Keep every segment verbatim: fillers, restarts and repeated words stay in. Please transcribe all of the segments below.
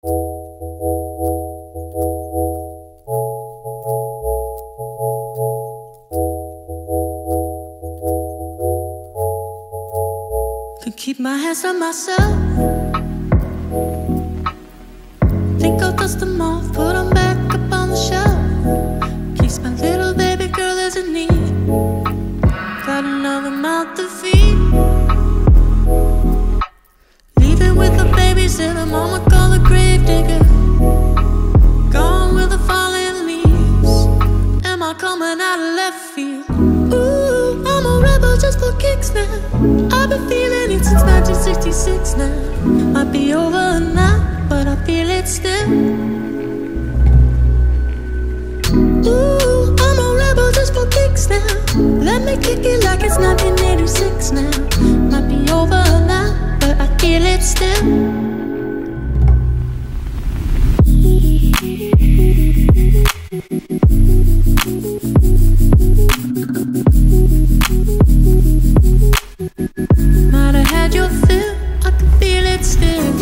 Could keep my hands on myself. Think I'll dust them off, put them back up on the shelf. Keeps my little baby girl as a need. Got another mouth to feed. Leaving with the babysitter, mama call the grave digger. Gone with the falling leaves. Am I coming out of left field? Ooh, I'm a rebel just for kicks now. I've been feeling it since nineteen sixty-six now. Might be over now, but I feel it still. Ooh, I'm a rebel just for kicks now. Let me kick it like it's nineteen eighty-six now. Might be over now, but I feel it still. Might have had your fill, I can feel it still.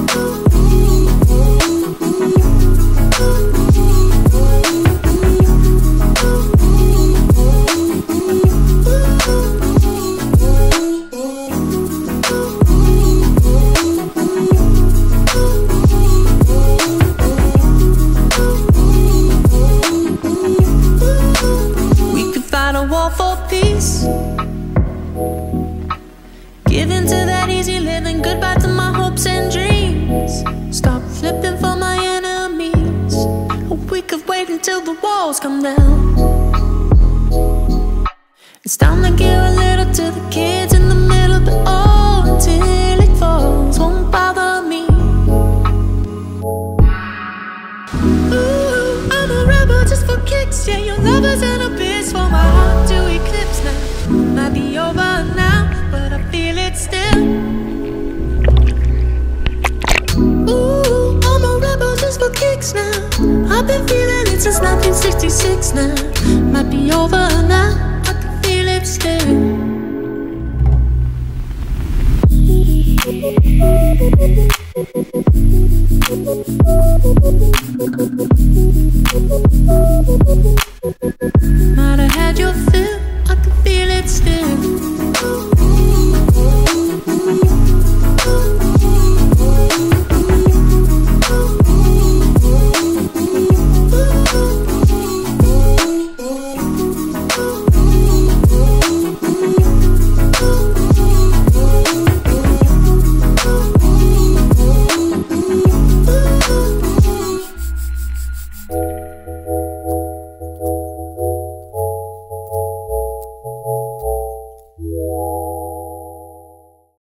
We could fight a war for peace. Give in to that easy living, goodbye to my hopes and dreams. Stop flipping for my enemies. We could wait until the walls come down. It's time to give a little to the kids in the middle, but oh, until it falls, won't bother me. Ooh, I'm a rebel just for kicks. Yeah, your lover's an abyss for my heart to eclipse now. Might be over now, but I feel it still. Ooh, I'm a rebel just for kicks now. I've been feeling it since nineteen sixty-six now. Might be over now, I can feel it still. Might have had your fill, I can feel it still.